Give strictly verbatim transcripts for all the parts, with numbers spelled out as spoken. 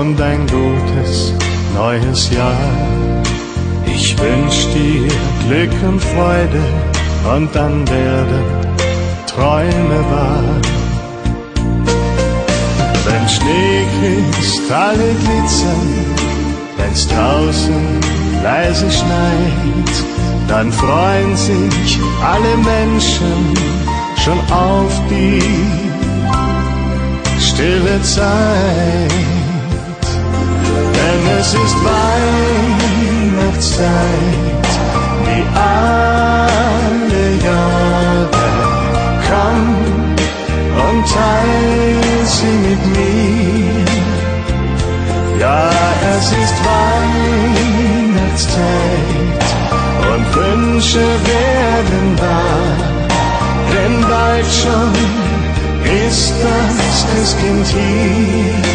und ein gutes neues Jahr. Ich wünsch dir Glück und Freude und dann werden Träume wahr. Wenn Schneekristalle glitzern, wenn's draußen leise schneit, dann freuen sich alle Menschen schon auf die stille Zeit. Denn es ist Weihnachtszeit, wie alle Jahre. Komm und teil sie mit mir. Ja, es ist Weihnachtszeit und Wünsche werden wahr, denn bald schon ist das Christkind hier.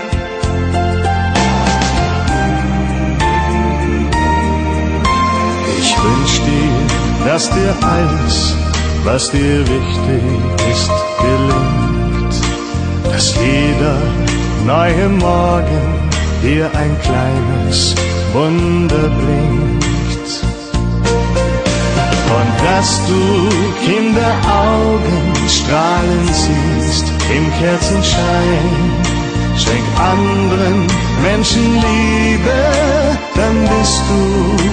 Ich wünsch dir, dass dir alles, was dir wichtig ist, gelingt, dass jeder neue Morgen dir ein kleines Wunder bringt und dass du Kinderaugen strahlen siehst im Kerzenschein. Schenk anderen Menschen Liebe, dann bist du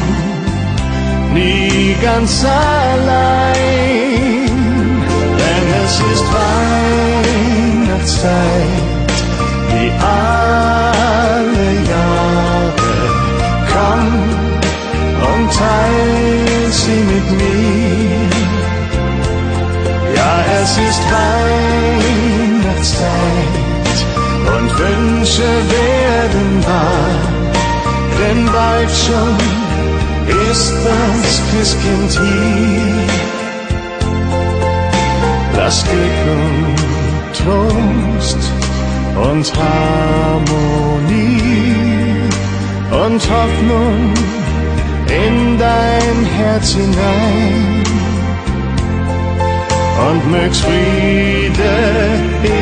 nie ganz allein. Denn es ist Weihnachtszeit, wie alle Jahre. Komm und teil sie mit mir. Ja, es ist Weihnachtszeit und Wünsche werden wahr, denn bald schon ist das Christkind hier. Lass Glück und Trost und Harmonie und Hoffnung in dein Herz hinein und mögs Friede